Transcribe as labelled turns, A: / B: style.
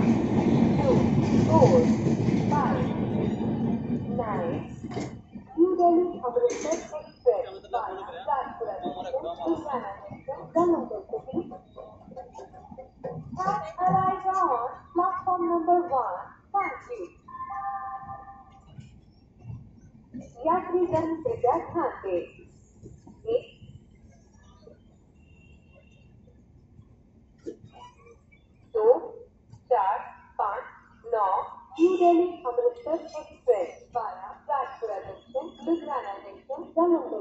A: 4, 5, 9. New Delhi Amritsar Express via Rajpura Junction to Ghana Junction, Jammu City. Have arrived on platform number 1. Thank you. यात्रीगण कृपया ध्यान दें। एक, दो, चार, पाँच, नौ New Delhi Amritsar express via Rajpura junction Ludhiana junction Jammu